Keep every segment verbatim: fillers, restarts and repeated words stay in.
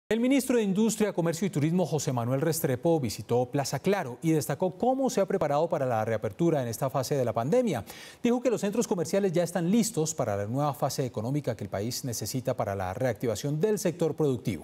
El ministro de Industria, Comercio y Turismo, José Manuel Restrepo, visitó Plaza Claro y destacó cómo se ha preparado para la reapertura en esta fase de la pandemia. Dijo que los centros comerciales ya están listos para la nueva fase económica que el país necesita para la reactivación del sector productivo.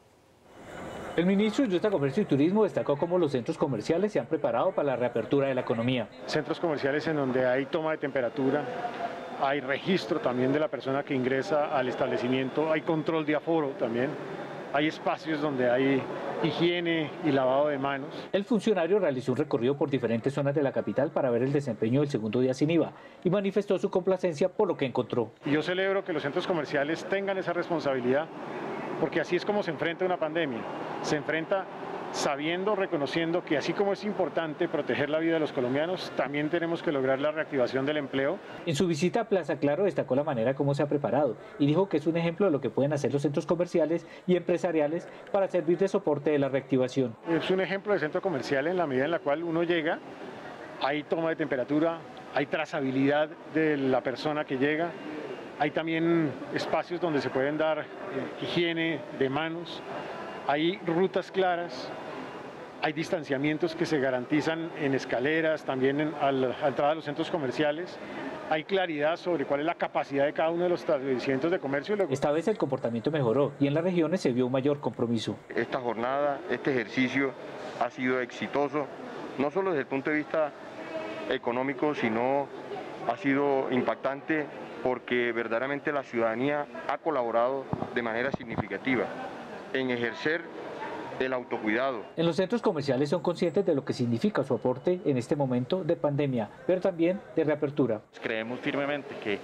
El ministro de Industria, Comercio y Turismo destacó cómo los centros comerciales se han preparado para la reapertura de la economía. Centros comerciales en donde hay toma de temperatura, hay registro también de la persona que ingresa al establecimiento, hay control de aforo también. Hay espacios donde hay higiene y lavado de manos. El funcionario realizó un recorrido por diferentes zonas de la capital para ver el desempeño del segundo día sin I V A y manifestó su complacencia por lo que encontró. Y yo celebro que los centros comerciales tengan esa responsabilidad, porque así es como se enfrenta una pandemia. Se enfrenta sabiendo, reconociendo que así como es importante proteger la vida de los colombianos, también tenemos que lograr la reactivación del empleo. En su visita a Plaza Claro destacó la manera como se ha preparado y dijo que es un ejemplo de lo que pueden hacer los centros comerciales y empresariales para servir de soporte de la reactivación. Es un ejemplo de centro comercial en la medida en la cual uno llega, hay toma de temperatura, hay trazabilidad de la persona que llega, hay también espacios donde se pueden dar eh, higiene de manos, hay rutas claras, hay distanciamientos que se garantizan en escaleras, también en, a la entrada de los centros comerciales. Hay claridad sobre cuál es la capacidad de cada uno de los establecimientos de comercio. Esta vez el comportamiento mejoró y en las regiones se vio un mayor compromiso. Esta jornada, este ejercicio ha sido exitoso, no solo desde el punto de vista económico, sino ha sido impactante porque verdaderamente la ciudadanía ha colaborado de manera significativa en ejercer el autocuidado. En los centros comerciales son conscientes de lo que significa su aporte en este momento de pandemia, pero también de reapertura. Creemos firmemente que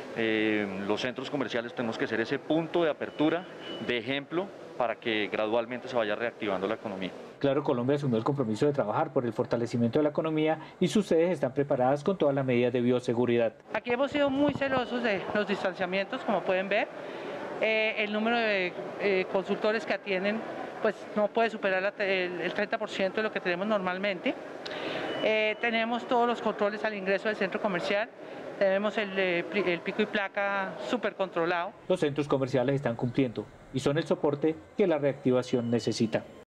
eh, los centros comerciales tenemos que ser ese punto de apertura, de ejemplo, para que gradualmente se vaya reactivando la economía. Claro, Colombia asumió el compromiso de trabajar por el fortalecimiento de la economía y sus sedes están preparadas con todas las medidas de bioseguridad. Aquí hemos sido muy celosos de los distanciamientos, como pueden ver. Eh, el número de eh, consultores que atienden pues no puede superar la, el, el treinta por ciento de lo que tenemos normalmente. Eh, tenemos todos los controles al ingreso del centro comercial, tenemos el, el pico y placa súper controlado. Los centros comerciales están cumpliendo y son el soporte que la reactivación necesita.